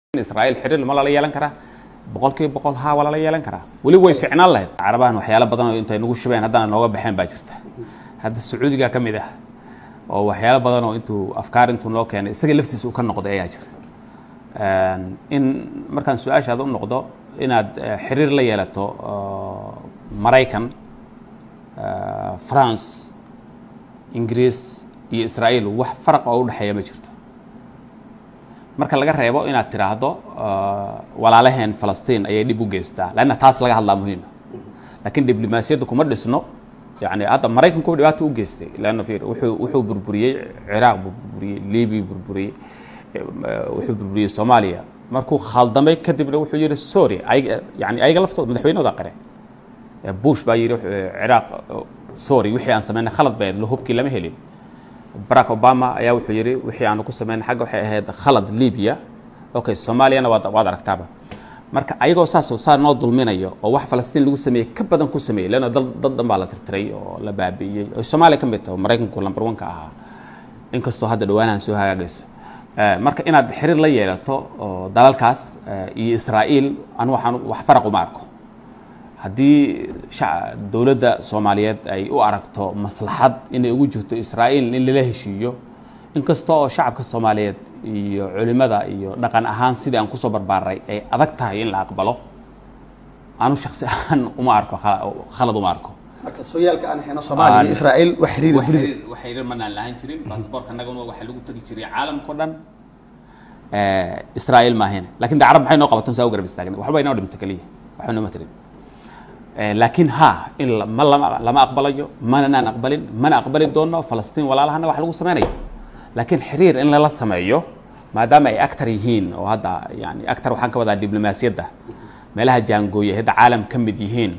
إسرائيل حرير ما لا يلان كره بقول ها ولا لا يلان كره ولي وي فعنا الله عربان وحياله بدن انت نوغو شبين هدانا نوغا بخين با جرتا هذا السعوديga kamid ah oo waxyaalo badan oo intuu afkaar intuu loo keenay isaga laftiisa uu ka noqday ayaa jira in markaan su'aashaada u noqdo inaad xiriir la yeelato Mareykan France Ingiriis iyo Israa'iil wax farq oo u dhaxeeya ma jirto marka laga reebo inaad tiraahdo walaalaheen Falastiin ayay dib u geystaa laana taas laga hadlaa muhiim laakiin diblomaasiyaddu kuma dhisno يعني هذا مريكان كودي واتو جيستي لأنه في وحو بربرية عراق بربرية ليبي بربرية وحو بربرية صوماليا مركو خالدمي كتب له وحو يجري سوري يعني أي غلطة مدحوين وذا قري بوش بايرو عراق سوري وحي أن سمعنا خلط بين له هبكي لما هلين باراك أوباما يا وحو يجري وحي أنا كو سمعنا حاجة وحي هذا خلط ليبيا أوكي صوماليا أنا وضع كتابة marka ayagoo saar noo dulminayo oo wax Falastiin lagu sameeyay ka badan ku sameeyay lana dad dhanba la tirtiray oo la baabiyay oo Soomaaliya ka mid ah Mareykanku number 1 ka ahaa inkastoo hadda dhawaanaan soo hagaagayso marka inaad xiriir la yeelato dalalkaas iyo Israa'iil aan waxaan wax faraq uma arko hadii dawladda Soomaaliyeed ay u aragto maslaxad inay ugu jirto Israa'iil in la heshiiyo inkastoo shacabka Soomaaliyeed iyo culimada iyo dhaqan ahaan sidii aan ku soo barbaaray ay adag tahay in la aqbalo aanu shakhsi ahaan uma arko khalad uma arko marka sooyaalka aan hayno Soomaaliya iyo Israa'iil wax xiriir ma naan jirin baasaboorka naguna waxa lagu tagi jiray caalamka dhan Israa'iil ma ahayna laakiin arab maxay noo qabataan soo garab istaagna waxba inoo dhimta kaliya waxna ma tirin laakiin in lama aqbalayo mana aqbalin mana aqbali doono Falastiin walaalahana wax lagu sameeyo لكن حرير إن لا سمعيه ما دام أي أكتر يهين وهذا يعني أكتر وحنا كذا دبلوماسية ده ما لها جانجوية هذا عالم كم بديهين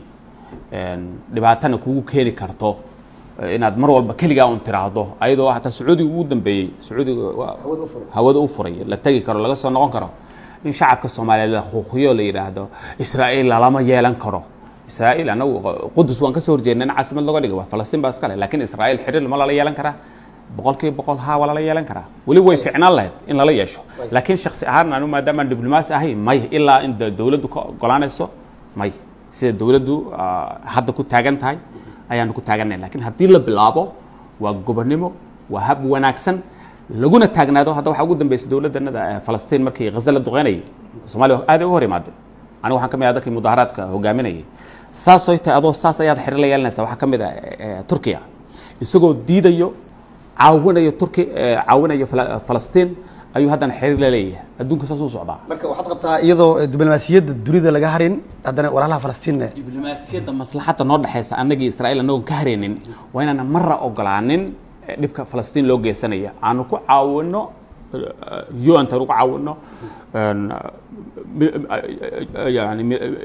لبعتنا كوكو كيري كارتو إن أدمروا بكل جاون تراهضه أيضا حتى سعودي ودن بي سعودي هود أوفري لا تجي كرو لا قصة نقول كرو إن شعب كالصومالي لا خوخيو اللي يراهده إسرائيل لا ما يلان كرو إسرائيل أنا قدس وان كسر جننا عاصمة اللغة فلسطين بس كله لكن إسرائيل حرير ما لا يلان كره بقول ها ولا لا يلان كره ولي وي فعنا الله إن لا يشوا لكن شخص أهرنا إنه ما دام الدبلوماسية هي ماي إلا إن الدولة قلانيسو ماي سيد الدولة حد كنت تاجن تاي أيام كنت تاجن لكن هدي له بالعبو وجبرنيمو وهب وناكسن لقونا تاجنا ده هذا وحقود بس دولة ده فلسطين مركي غزة الدغاني الصومالي هذا هو رماد أنا وحكم هذا كي مظاهرات كهجامينية ساسويت هذا ساس ياد حر لي الناس وحكم هذا تركيا يسوق ديديو عاونة تركي عاونة فلسطين أيها هذا حرير ليه الدنيا كساسو صعبة. مركب واحد قطع يضو دبلوماسية الدولة اللي جاهرين هذا وراها فلسطين. دبلوماسية مصلحة النور حيث أن نجي إسرائيل أنهم كهرينين وين أنا مرة أقلعنين نبقى فلسطين لوجي سنية أنا كو عاونة يو أنت روك عاونة يعني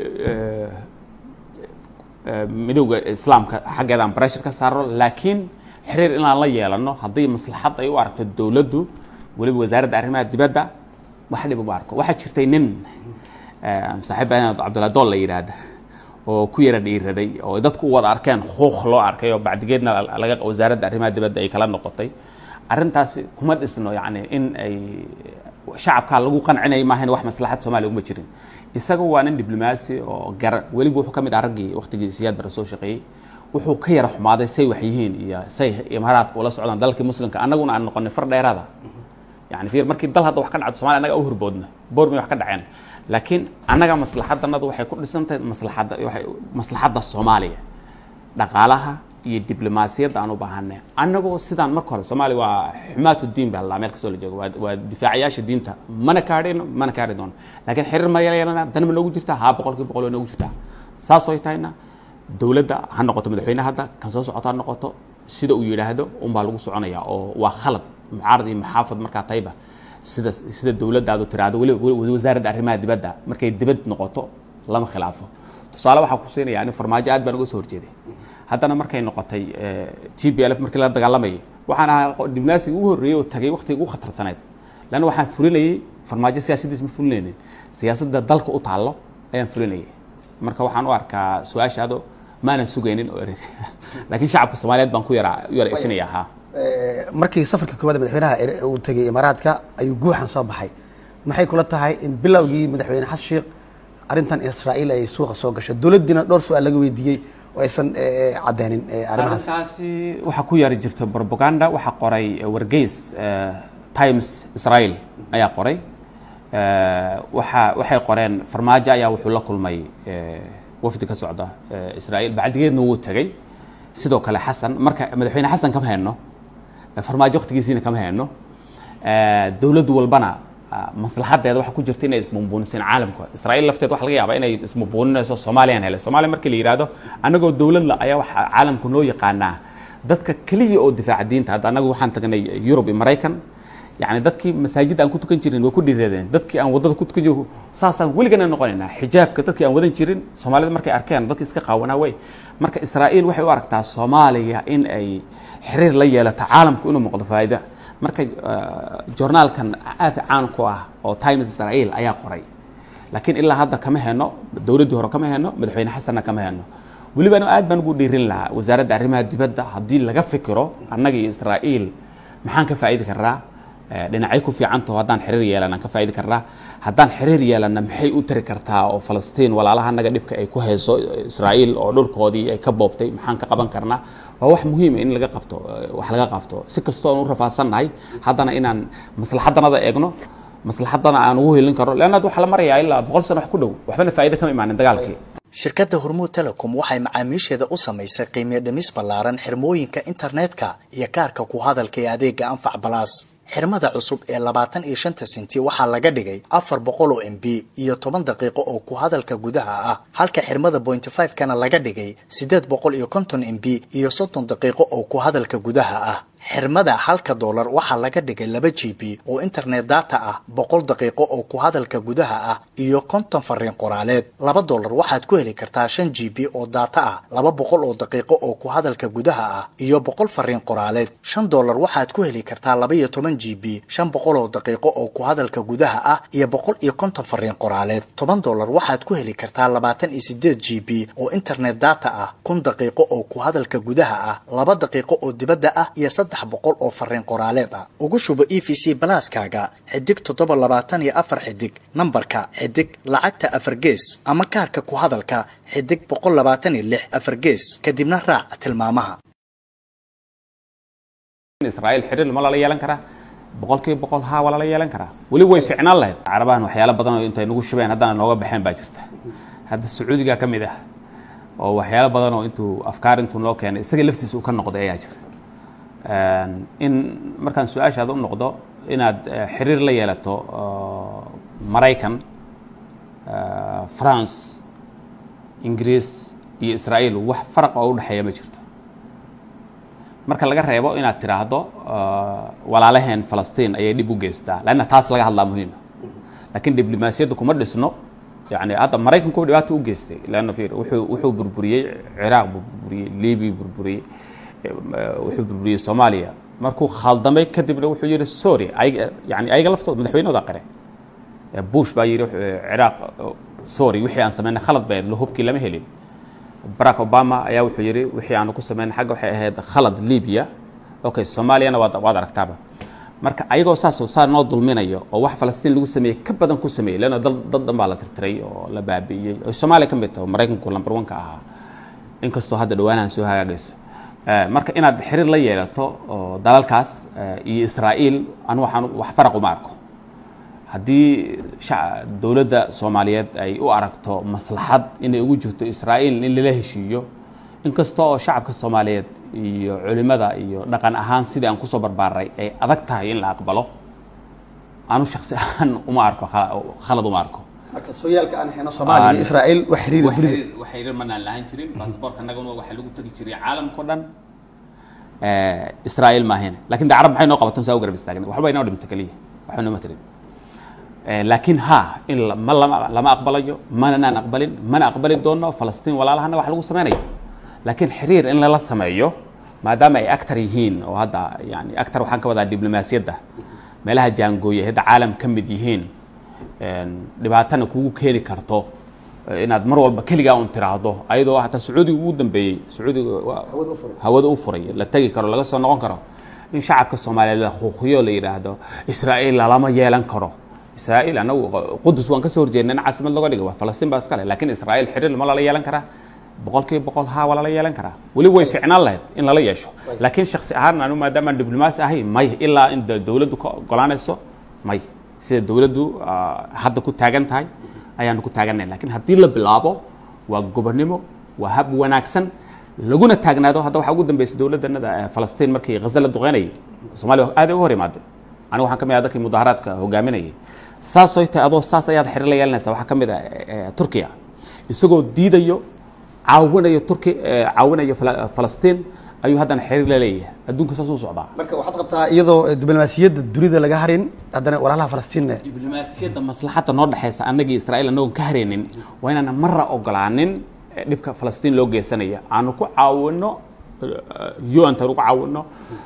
مدوج إسلام حاجة عن بريشر كسر لكن حرير إن الله يلانه هذه مصلحة أيوة عرفت الدولة دو ولي وزارة الأرماء الدبادة واحد بباركه واحد شرتينين صاحب أنا عبد الله دولة يراد وكويرة يرادي وإذا وضع أركان خوخ لو أركان وبعد جدنا لقى وزارة الأرماء الدبادة أي كلام نقطي أرنتاس كمد إنه يعني إن أي شعب كان لقوا قنعنا ما هن واحد مصلحة سومالي ومشرين يسقوا وان دبلوماسي وجر ولي بوحو كمد عرقي وقت سياد برسول شقي wuxuu ka yara xumaaday say wax yihiin iyo say imaaraadka wala socdaan dalka muslimka anaguna aan noqonay far dheeraada yani fiir markii dal hadda wax ka dhacdo Soomaaliya anaga u horboodna boormi wax ka dhaceen laakiin anaga maslaxadanadu waxay ku dhisantahay maslaxada Soomaaliya dhaqaalaha iyo diblomaasiyadda aan u baahanay anagoo sidaan marka hore Soomaaliya waa xumaatu diin baa la meel ka soo la joogo waa difaaciyaasha diinta mana kaari doon laakiin xiriir ma yeelana dan ma loogu jirtaa ha 100% loogu jirtaa saas oo tahayna dawladda ha noqoto madaxweynaha hadda kan soo socota noqoto sida uu yiraahdo baa lagu soconaya oo waa khalad mucaarad iyo maxaafad marka tayba sida dawladda aad u tiraado wali wasaaradda arrimaha dibadda markay dibad noqoto lama khilaafo tusaale waxa ku siinaya in farmaajo aad baan uga soo horjeeday haddana markay noqotay TPLF markii la dagaalamay waxaan ahaa diblomaasi ugu horeeyay oo tagay waqtiga ugu khatarsaneed lana waxaan fulinayay farmaajo siyaasadiis ma fulinaynin siyaasadda dalka u taalo ayaan fulinayay marka waxaan u arkaa su'aashaado ما أنا سجينين لكن شعب الصوماليات بنكو يرى إفنيها markii safarka koowaad madaxweynaha uu tagay Imaaraadka ayuu guuxan soo baxay maxay kula tahay in bilowgii madaxweyne xasan sheekh arrintan Israa'iil ay suuqa soo gashay dawladdiina dhowr su'aal laga weydiiyey oo aysan cadeynin arrimahaas arrintaasi waxa ku yari jirta propaganda waxa qoray wargeys Times Israel ayaa qoray waxay qoreen farmaajo ayaa wuxuu la kulmay wafdi ka socda Israa'iil bacdigeedna wuu tagay sidoo kale xasan marka madaxweyne xasan kama hayno farmaajo waqtigiisina kama hayno dawladdu walbana maslaxadeeda waxa ku jirta inay ismumbuunisan caalamka Israa'iil lafteed waxa laga yaabaa inay ismumbuuninayso Soomaaliyan hele Soomaaliya markii la yiraahdo anagoo dawlad la ayaa waxa caalamku noo yaqaanaa dadka kaliya oo difaaca diinta hadda anagu waxaan tagnay Yurub iyo Mareykan يعني dadkii masaajid aan ku tukan jirin way ku dhiiradeen dadkii aan wadada ku tukan jirin saasaan weligan noqonayna xijaabka dadkii aan wadan jirin Soomaalida markay arkeen dadkii iska qaawanaa way marka Israa'iil waxay u aragtaa Soomaaliya in ay xiriir la yeelato caalamku inuu noqdo faa'iido marka journalkan aad caan ku ah oo Times Israa'iil ayaa qoray laakiin ilaa hadda kama hayno dawladii hore kama hayno madaxweyne xasan kama hayno waliba aad baan ugu dhiirin lahaa wasaaradda arrimaha dibadda hadii laga fikiro annaga Israa'iil maxaan ka faa'iido karaa dhinacay ku fiicanto haddaan xiriir yeelana ka faa'iido karnaa haddaan xiriir yeelana maxay u tiri kartaa oo Falastiin walaalaha naga dhibka ay ku hayso Israa'iil oo dhulkoodii ay ka boobtay maxaan ka qaban karnaa waa wax muhiim ah in laga qabto wax laga qabto si kastoo aan u rafaasanahay haddana inaan maslaxadanada eegno maslaxadana aan ugu helin karo laana waxa la marayaa ilaa 100 sano wax ku dhow waxbana faa'iido kama imaanin dagaalkii shirkadda Hormuud Telecom waxay macaamiisheeda u samaysay qiimo dhimis ballaaran xirmooyinka internetka iyo kaarka ku hadalka ee adeega Anfac Plus xirmada cusub ee 25 senti waxaa laga dhigay 400 MB iyo 10 daqiiqo oo ku hadalka gudaha ah halka xirmada 0.5 kana laga dhigay 850 MB iyo 30 daqiiqo oo ku hadalka gudaha ah xirmada $1 waxaa laga dhigay 2 GB oo internet data ah 100 daqiiqo oo ku hadalka gudaha ah iyo 50 fariin qoraaleed $2 waxaad ku heli kartaa 5 GB oo data ah 200 oo daqiiqo oo ku hadalka gudaha ah iyo 100 fariin qoraaleed $5 waxaad ku heli kartaa 12 GB 500 oo daqiiqo oo ku hadalka gudaha ah iyo 150 fariin qoraaleed $10 waxaad ku heli kartaa 28 GB oo internet data ah 1000 daqiiqo oo ku hadalka gudaha ah 2 daqiiqo oo dibadda ah iyo 300 oo fariin qoraaleed ah ugu shubo EVC Plus-kaaga xidig 724 xidig nambarka xidig lacagta 4 gees ama kaarka ku hadalka xidig 126 4 gees kadibna raac tilmaamaha Israa'iil xiriir ma la yeelan karaa boqolkiiba boqol ha wala la yeelan karaa wali way fiicnaan lahayd carabahan waxyaalo badan oo intay nagu shubeen haddana nooga baxeen baa jirta hadda Sacuudiga ka mid ah oo waxyaalo badan oo intuu afkaar intuu loo keenay isaga laftiisa uu ka noqday ayaa jirta in markaan su'aashaada u noqdo inaad xiriir la yeelato Mareykan France Ingiriis iyo Israa'iil wax farq oo u dhaxeeya ma jirto marka laga reebo inaad tiraahdo walaalaheen Falastiin ayay dib u geystaa laana taas laga hadlaa muhiim laakiin diblomaasiyaddu kuma dhisno يعني هذا مريكان كود دبعته وجستي لأنه في وحو بربرية عراق بربرية ليبي بربرية وحو بربرية صوماليا مركو خالد ما يكذب له وحو يجري سوري يعني أي غلطة مدحوين وذا قري بوش بايروح عراق سوري وحي عن سمعنا خلط بيد له بكي لم يهلين باراك أوباما أيا وحو يجري وحي عن كوس سمعنا حاجة وحي هذا خلط ليبيا أوكي صوماليا أنا وضع كتابة marka ayagoo saas oo noo dulminayo oo wax Falastiin lagu sameeyay ka badan ku sameeyay lana dad baa la tirtiray oo la baabiyay oo Soomaaliya ka mid tahay Mareykanku number 1 ka ahaa inkastoo hadda dhawaanaan soo hagaagayso marka inaad xiriir la yeelato dalalkaas iyo Israa'iil aan waxaan wax faraq uma arko haddii dawladda Soomaaliyeed ay u aragto maslaxad inay ugu jirto Israa'iil in la heshiiyo inkastoo shacabka Soomaaliyeed iyo culimada iyo dhaqan ahaan sidii aan ku soo barbaaray ay adag tahay in la aqbalo aanu shakhsi ahaan uma arko khalad uma arko marka sooyaalka aan hayno Soomaaliya iyo Israa'iil wax xiriir ma lahayn jirin baasaboorka naguna waxa lagu tagi jiray caalamka dhan Israa'iil ma ahayn laakiin arab maxay noo qabataan soo garab istaagna waxba inoo dhimta kaliya waxna ma tirin laakiin ha in lama aqbalayo mana aqbalin mana aqbali doono Falastiin walaalahana wax lagu sameeyo لكن حرير إن لا سمعيه ما دام أي أكتر يهين وهذا يعني أكتر وحنا كذا دبلوماسية ده ما لها جانجوية هذا عالم كم بديهين لبعتنا كوكو كيري كارتو إن أدمروا بكل جاون تراضو أيضا حتى سعودي ودن بي سعودي هود أوفري لا تجي كرو لا قصة نقول كرو إن شعب كالصومالي لا خوخيو لي هذا إسرائيل لا ما يلان كرو إسرائيل أنا قدس وان كسر جينا عاصمة لغة دي فلسطين بس كله لكن إسرائيل حرر ما لا يلان كره بقول ها ولا لا يلان كره ولي وي فعنا الله إن لا يشوا لكن شخص أنا ما دام الدبلوماسي هي ما إلا إن الدولة قلنا سو ما سيد الدولة حد كنت تاجن تاي أيام كنت تاجن لكن هدي له بلابو وجبرنيمو وهب وناكسن لقونا تاجنا هذا واحد قدام بس دولة ده فلسطين مركي غزة الدغاني الصومالي هذا هو رماد أنا واحد كم يادك المظاهرات كهجاميني ساسويت أضو ساس أياد حر لي الناس واحد كم تركيا يسوقوا ديدا يو عاونا يو تركي عاونا يو فلسطين أيو هذا حر لي الدون كساسو صعبة marka waxaad qabtaa iyadoo diblomaasiyadda dunida laga harin haddana walaalaha Falastiin diblomaasiyadda maslaxada noo dhaxaysa annaga Israa'iil anoo ka hareenin waa inaan marra ogolaanin dhibka Falastiin loo geesanaya aanu ku caawino UN taru ku caawino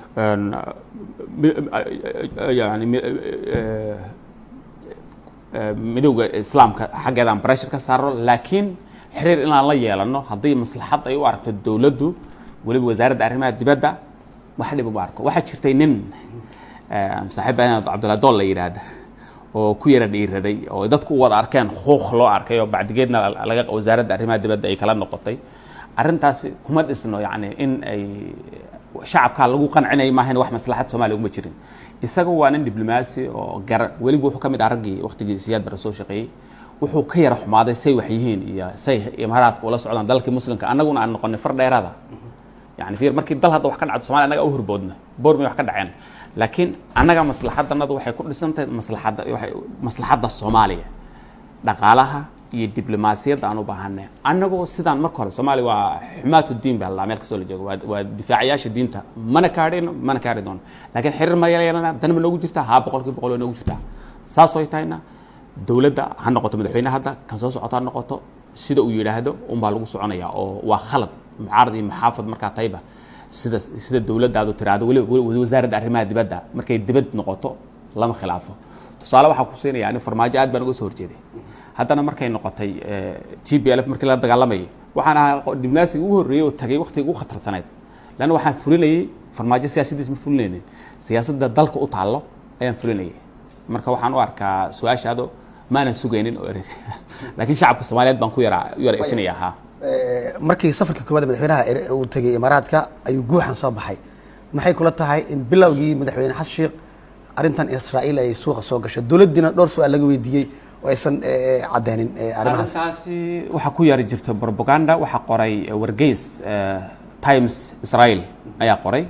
يعني midowga islaamka xaggeeda aan pressure ka saaro laakiin xiriir in aan la yeelano haddii maslaxad ay u aragto dawladdu waliba wasaaradda arrimaha dibadda wax dhib uma arko waxa jirtay nin saaxiibana Cabdulla Dool la yiraahdo oo ku yara dhiiraday oo dadku wada arkeen xuquuq loo arkay oo bacdigeedna laga wasaaradda arrimaha dibadda ay kala noqotay arintaas kuma dhisno yani in ay shacabka lagu qancinay maahan wax maslaxad Soomaaliya uma jirin isaga waa nin diblomaasi oo gar waliba wuxuu kamid aragay waqtigii siyaad bar soo shaqeeyay wuxuu ka yara xumaaday say wax yihiin iyo say imaaraadka oo la socdaan dalka muslimka anaguna aan noqonay far dheerada يعني في markii dal hadda wax ka dhacdo Soomaaliya anaga u horboodna boormi wax ka dhaceen laakiin anaga maslaxadanadu waxay ku dhisantahay maslaxada Soomaaliya dhaqaalaha iyo diblomaasiyadda aan u baahanay anagoo sidaan marka hore Soomaaliya waa xumaatu diin baa la meel ka soo la joogo waa difaaciyaasha diinta mana kaari doon laakiin xiriir ma yeelanana dan ma noogu jirtaa ha boqolkiiba boqol noogu jirtaa saas oo tayna dawladda ha noqoto madaxweynaha hadda kan soo socota noqoto sida uu yiraahdo baa lagu soconaya oo waa khalad معارض محافظ مركا طيبة سيدا الدولة دادو ترادو وزارة arrimaha dibadda markay dibad noqoto lama khilaafo tusaale waxa ku siinaya yani farmaajo aad baan uga soo horjeeday haddana markay noqotay TPLF markii la dagaalamay waxaan diblomaasi ugu horeeyay oo tagay waqtiga ugu khatarsaneed lana waxaan fulinayay farmaajo siyaasadiis ma fulinaynin siyaasadda dalka u taalo ayaan fulinayay marka waxaan u arkaa su'aashaado maanan sugaynin oo laakiin shacabka Soomaaliyeed baan ku yara ifinayaa markii safarka koowaad madaxweynaha uu tagay Imaaraadka ayuu guuxan soo baxay maxay kula tahay in bilowgii madaxweyne Xasan Sheikh arintan Israa'iil ay suuqa soo gashay dawladina dhowr su'aal laga weydiiyay oo aysan cadaanin arimahaas taasi waxa ku yari jirta propaganda waxa qoray wargeys Times Israel ayaa qoray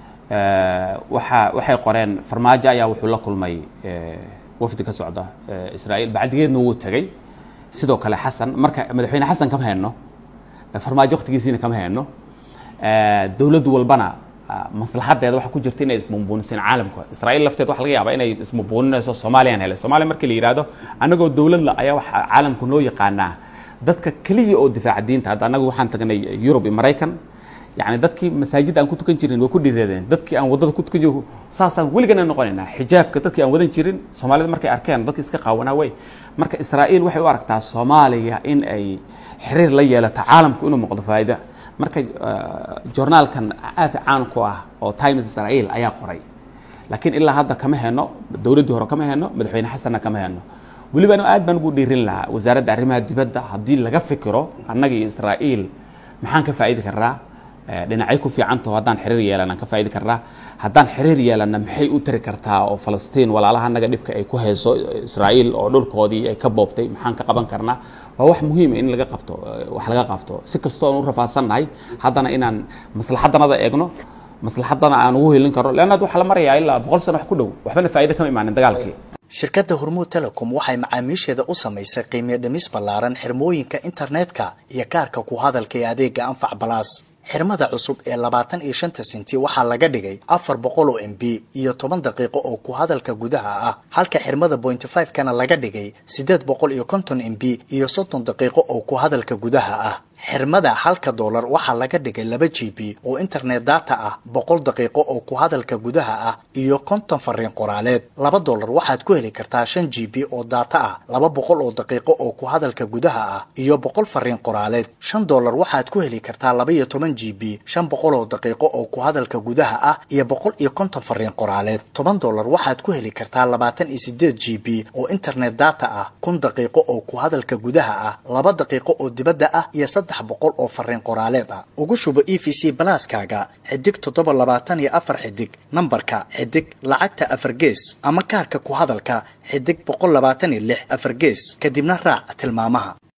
waxay qoreen farmaajo ayaa wuxuu la kulmay wafdi ka socda Israa'iil bacdigeedna wuu tagay sidoo kale Xasan marka madaxweyne Xasan kama hayno farmaajo waqtigiisina kama hayno dawladdu walbana maslaxadeeda waxa ku jirta inay ismumbuunisan caalamka Israa'iil lafteed waxa laga yaabaa inay ismumbuuninayso Soomaaliyan hele Soomaaliya markii la yiraahdo anagoo dawlad la ayaa waxa caalamku noo yaqaanaa dadka kaliya oo difaaca diinta hadda anagu waxaan tagnay Europe iyo Mareykan يعني dadkii masaajid aan ku tukan jirin way ku dhireedeen dadkii aan wadada ku tukan joogo saasaan waligeena noqonayna xijaabka dadkii aan wadan jirin Soomaalida markay arkeen dadkii iska qaawanaa way marka Israa'iil waxay u aragtaa Soomaaliya in ay xiriir la yeelato caalamku inuu noqdo faa'iido marka journalkan aad caan ku ah oo Times Israa'iil ayaa qoray laakiin ilaa hadda kama hayno dawladii hore kama hayno madaxweyne Xasan kama hayno waliba aad baan ugu dhiirin lahaa wasaaradda arrimaha dibadda hadii laga fikiro annaga Israa'iil maxaan ka faa'iido karaa dhinacay ku fiicanto haddaan xiriir yeelana ka faa'iido karnaa haddaan xiriir yeelana maxay u tari kartaa oo Falastiin walaalaha naga dhibka ay ku hayso Israa'iil oo dhulkoodii ay ka boobtay maxaan ka qaban karnaa waa wax muhiim in laga qabto wax laga qabto si kastoo aan u rafaadsannahay haddana inaan maslaxadanada eegno maslaxadana aan ugu helin karo laana waxa la marayaa ilaa 100 sano wax ku dhow waxbana faa'iido kama imaanin dagaalkii shirkadda Hormuud Telecom waxay macaamiisheeda u samaysay qiimo dhimis ballaaran xirmooyinka internetka iyo kaarka ku hadalka ee adeega Anfac Plus xirmada cusub ee 25 senti waxaa laga dhigay 400 MB iyo 10 daqiiqo oo ku hadalka gudaha ah halka xirmada 0.5 kana laga dhigay 850 MB iyo 30 daqiiqo oo ku hadalka gudaha ah xirmada halka doolar waxaa laga dhigay 2 GB oo internet data ah 100 daqiiqo oo ku hadalka gudaha ah iyo 50 fariin qoraaleed $2 waxaad ku heli kartaa 5 GB oo data ah 200 oo daqiiqo oo ku hadalka gudaha ah iyo 100 fariin qoraaleed $5 waxaad ku heli kartaa 12 GB 500 oo daqiiqo oo ku hadalka gudaha ah iyo 150 fariin qoraaleed $10 waxaad ku heli kartaa 28 GB oo internet data ah 1000 daqiiqo oo ku hadalka gudaha ah 2 daqiiqo oo dibadda ah iyo 300 oo fariin qoraaleed ah ugu shubo EVC Plus-kaaga xidig 724 xidig nambarka xidig lacagta 4 gees ama kaarka ku hadalka xidig 126 4 gees kadibna raac tilmaamaha